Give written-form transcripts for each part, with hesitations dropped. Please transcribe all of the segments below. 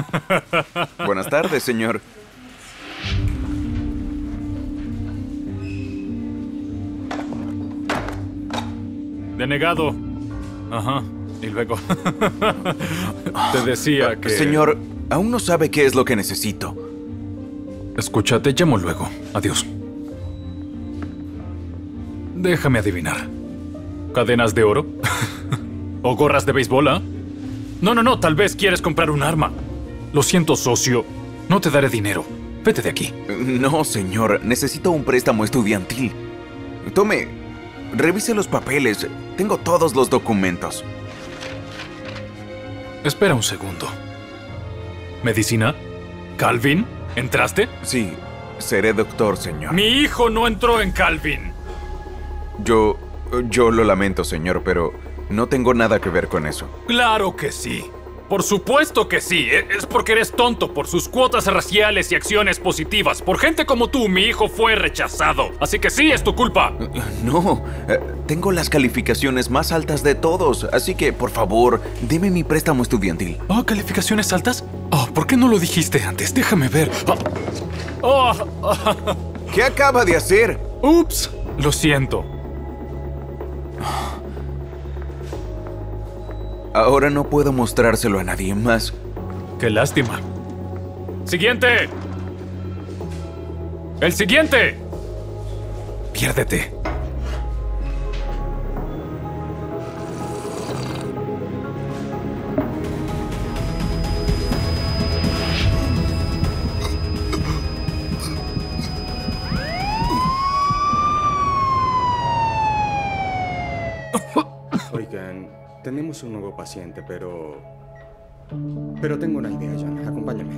Buenas tardes, señor. Denegado. Ajá. Y luego... Te decía que... Señor, aún no sabe qué es lo que necesito. Escucha, te llamo luego. Adiós. Déjame adivinar. ¿Cadenas de oro? ¿O gorras de béisbol, ah? No, tal vez quieres comprar un arma. Lo siento, socio. No te daré dinero. Vete de aquí. No, señor. Necesito un préstamo estudiantil. Tome, revise los papeles. Tengo todos los documentos. Espera un segundo. ¿Medicina? ¿Calvin? ¿Entraste? Sí, seré doctor, señor. Mi hijo no entró en Calvin. Yo lo lamento, señor, pero no tengo nada que ver con eso. Claro que sí. Por supuesto que sí. Es porque eres tonto por sus cuotas raciales y acciones positivas. Por gente como tú, mi hijo fue rechazado. Así que sí, es tu culpa. No, tengo las calificaciones más altas de todos. Así que, por favor, deme mi préstamo estudiantil. Oh, ¿calificaciones altas? Oh, ¿por qué no lo dijiste antes? Déjame ver. ¿Qué acaba de hacer? Ups, lo siento. Ahora no puedo mostrárselo a nadie más. Qué lástima. ¡Siguiente! ¡El siguiente! Piérdete. Oigan, tenemos un nuevo paciente, pero tengo una idea, John. Acompáñame.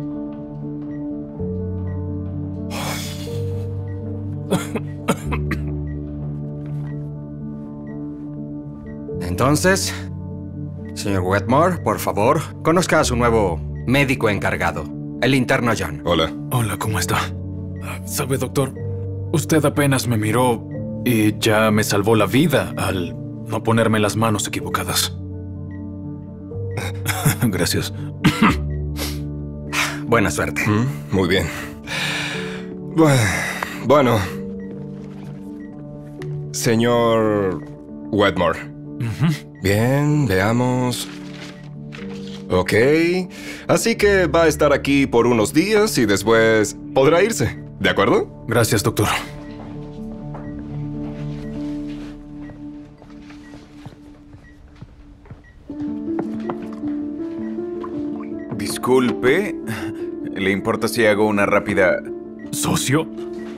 Entonces, señor Wetmore, por favor, conozca a su nuevo médico encargado, el interno John. Hola. Hola, ¿cómo está? ¿Sabe, doctor? Usted apenas me miró y ya me salvó la vida al no ponerme las manos equivocadas. Gracias. Buena suerte. Muy bien. Bueno. Señor Wetmore. Bien, veamos. Ok. Así que va a estar aquí por unos días y después podrá irse. ¿De acuerdo? Gracias, doctor. Disculpe. ¿Le importa si hago una rápida... ¿Socio?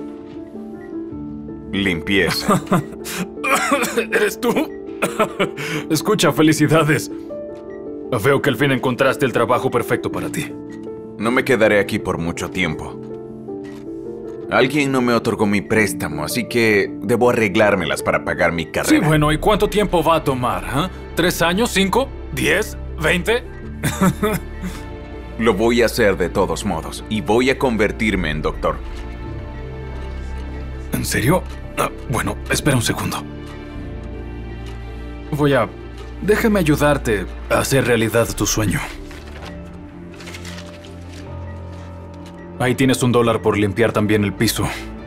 limpieza? ¿Eres tú? Escucha, felicidades. Veo que al fin encontraste el trabajo perfecto para ti. No me quedaré aquí por mucho tiempo. Alguien no me otorgó mi préstamo, así que debo arreglármelas para pagar mi carrera. Sí, bueno, ¿y cuánto tiempo va a tomar? ¿3 años? ¿5? ¿10? ¿20? Lo voy a hacer de todos modos, y voy a convertirme en doctor. ¿En serio? Bueno, espera un segundo. Déjame ayudarte a hacer realidad tu sueño. Ahí tienes $1 por limpiar también el piso.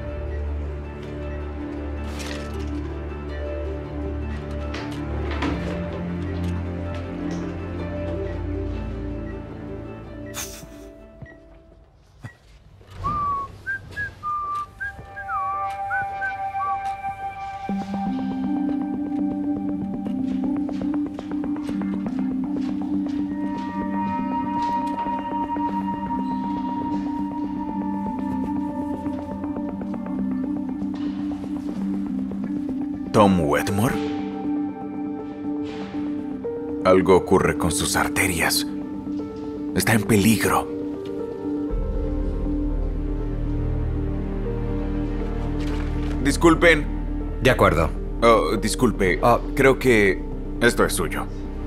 ¿Tom Wetmore? Algo ocurre con sus arterias. Está en peligro. Disculpen. De acuerdo. Oh, disculpe. Creo que esto es suyo.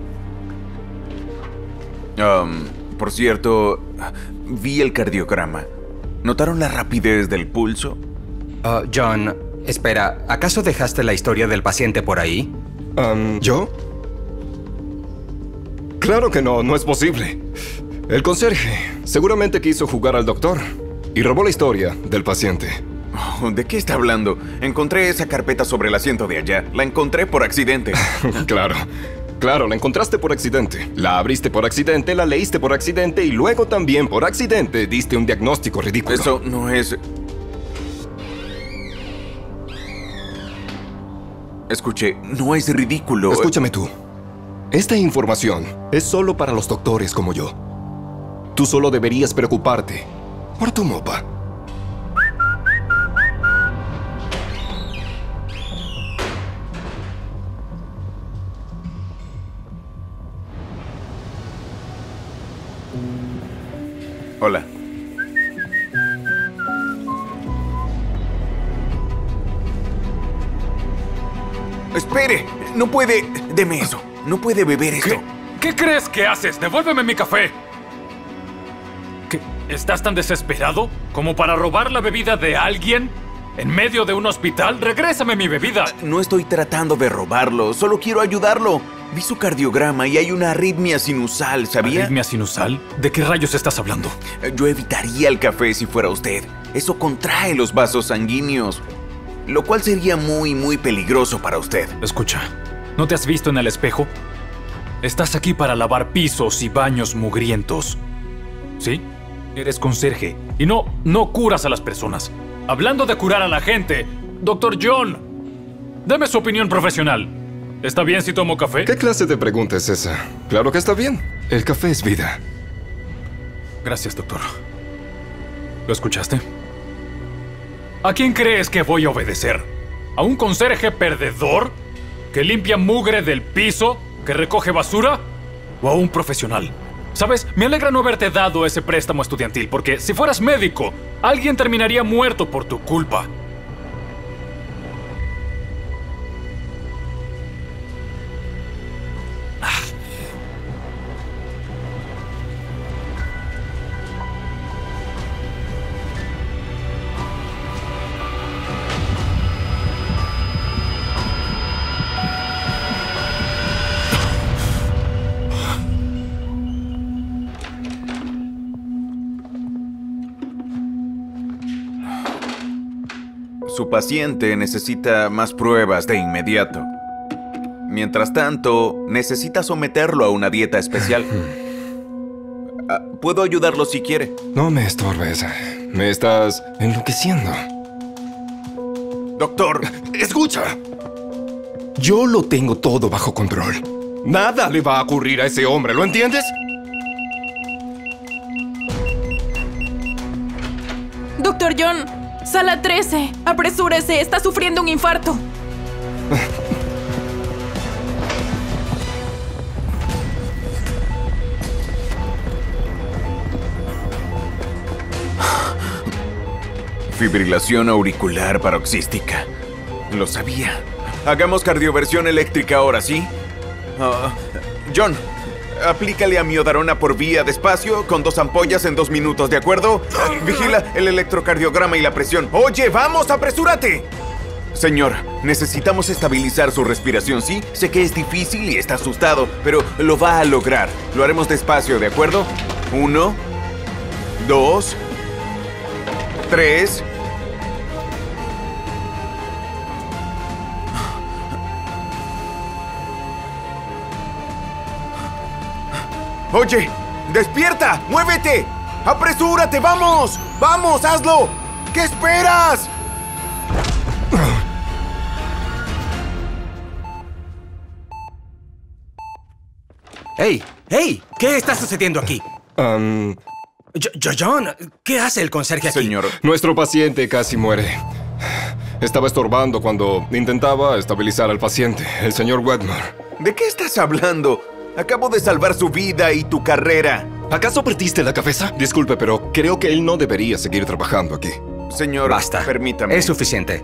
Por cierto, vi el cardiograma. ¿Notaron la rapidez del pulso? John, espera, ¿acaso dejaste la historia del paciente por ahí? ¿Yo? Claro que no, no es posible. El conserje seguramente quiso jugar al doctor y robó la historia del paciente. Oh, ¿de qué está hablando? Encontré esa carpeta sobre el asiento de allá. La encontré por accidente. Claro, la encontraste por accidente. La abriste por accidente, la leíste por accidente y luego también por accidente diste un diagnóstico ridículo. Eso no es... Escuche, no es ridículo. Escúchame tú. Esta información es solo para los doctores como yo. Tú solo deberías preocuparte por tu mopa. Hola. Espere, no puede... Deme eso. No puede beber esto. ¿Qué crees que haces? ¡Devuélveme mi café! ¿Qué? ¿Estás tan desesperado como para robar la bebida de alguien en medio de un hospital? ¡Regrésame mi bebida! No estoy tratando de robarlo, solo quiero ayudarlo. Vi su cardiograma y hay una arritmia sinusal, ¿sabía? ¿Arritmia sinusal? ¿De qué rayos estás hablando? Yo evitaría el café si fuera usted. Eso contrae los vasos sanguíneos, lo cual sería muy peligroso para usted. Escucha, ¿no te has visto en el espejo? Estás aquí para lavar pisos y baños mugrientos. ¿Sí? Eres conserje y no curas a las personas. Hablando de curar a la gente, Dr. John, deme su opinión profesional. ¿Está bien si tomo café? ¿Qué clase de pregunta es esa? Claro que está bien. El café es vida. Gracias, doctor. ¿Lo escuchaste? ¿A quién crees que voy a obedecer? ¿A un conserje perdedor que limpia mugre del piso, que recoge basura? ¿O a un profesional? ¿Sabes? Me alegra no haberte dado ese préstamo estudiantil, porque si fueras médico, alguien terminaría muerto por tu culpa. Su paciente necesita más pruebas de inmediato. Mientras tanto, necesita someterlo a una dieta especial. Puedo ayudarlo si quiere. No me estorbes. Me estás enloqueciendo. Doctor, ¡escucha! Yo lo tengo todo bajo control. Nada le va a ocurrir a ese hombre, ¿lo entiendes? Doctor John, sala 13. Apresúrese, está sufriendo un infarto. Fibrilación auricular paroxística. Lo sabía. Hagamos cardioversión eléctrica ahora, ¿sí? John, aplícale amiodarona por vía despacio con 2 ampollas en 2 minutos, ¿de acuerdo? Vigila el electrocardiograma y la presión. ¡Oye, vamos, apresúrate! Señor, necesitamos estabilizar su respiración, ¿sí? Sé que es difícil y está asustado, pero lo va a lograr. Lo haremos despacio, ¿de acuerdo? 1, 2, 3... Oye, despierta, muévete, apresúrate, vamos, vamos, hazlo. ¿Qué esperas? ¡Hey! ¡Hey! ¿Qué está sucediendo aquí? John, ¿qué hace el conserje aquí? Señor, nuestro paciente casi muere. Estaba estorbando cuando intentaba estabilizar al paciente, el señor Wetmore. ¿de qué estás hablando? Acabo de salvar su vida y tu carrera. ¿Acaso perdiste la cabeza? Disculpe, pero creo que él no debería seguir trabajando aquí. Señor, Basta. permítame. Es suficiente.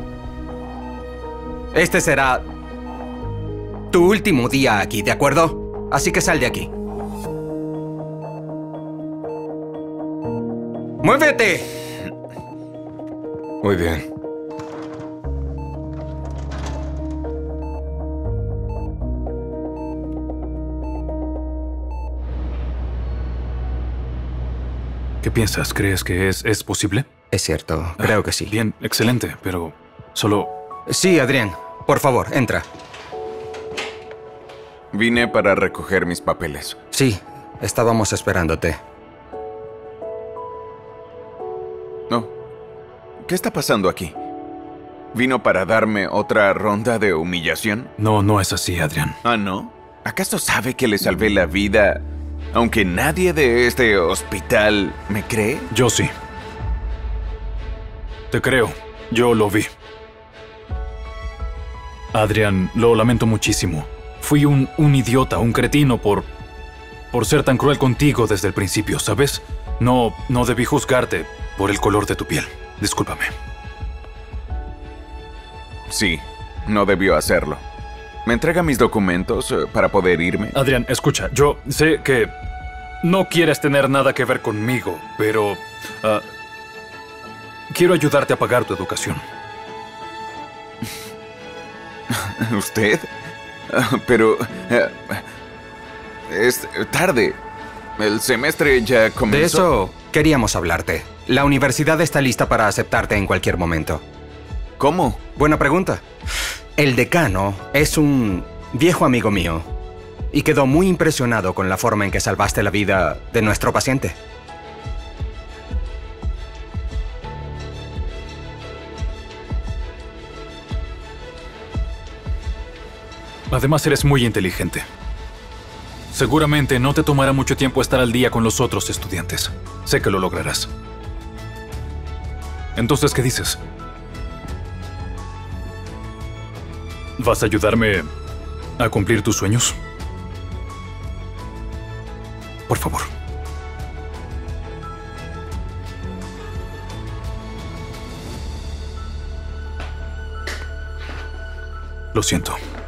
Este será tu último día aquí, ¿de acuerdo? Así que sal de aquí. ¡Muévete! Muy bien. ¿Qué piensas? ¿Crees que es posible? Es cierto, creo que sí. Bien, excelente, pero solo... Sí, Adrián, por favor, entra. Vine para recoger mis papeles. Sí, estábamos esperándote. No. ¿Qué está pasando aquí? ¿Vino para darme otra ronda de humillación? No, no es así, Adrián. ¿Ah, no? ¿Acaso sabe que le salvé la vida, aunque nadie de este hospital me cree? Yo sí. Te creo. Yo lo vi. Adrián, lo lamento muchísimo. Fui un idiota, un cretino por ser tan cruel contigo desde el principio, ¿sabes? No debí juzgarte por el color de tu piel. Discúlpame. Sí, no debió hacerlo. ¿Me entrega mis documentos para poder irme? Adrián, escucha, yo sé que no quieres tener nada que ver conmigo, pero quiero ayudarte a pagar tu educación. ¿Usted? Pero... es tarde. El semestre ya comenzó. De eso queríamos hablarte. La universidad está lista para aceptarte en cualquier momento. ¿Cómo? Buena pregunta. El decano es un viejo amigo mío y quedó muy impresionado con la forma en que salvaste la vida de nuestro paciente. Además, eres muy inteligente. Seguramente no te tomará mucho tiempo estar al día con los otros estudiantes. Sé que lo lograrás. Entonces, ¿qué dices? ¿Vas a ayudarme a cumplir tus sueños? Por favor. Lo siento.